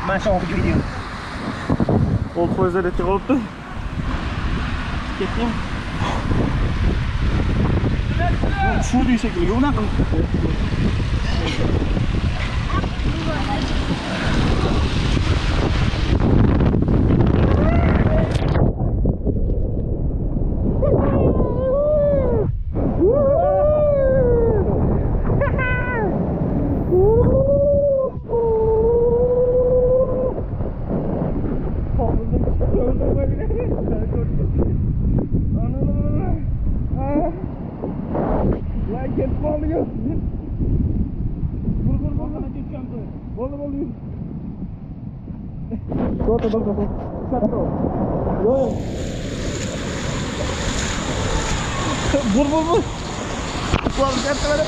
Mana shu olib gidiyorum. Oldu foizler etki kalıptı. Keteyim. Şurada yüksek geliyor. Ulan kılıp. Vur. Ulan gel.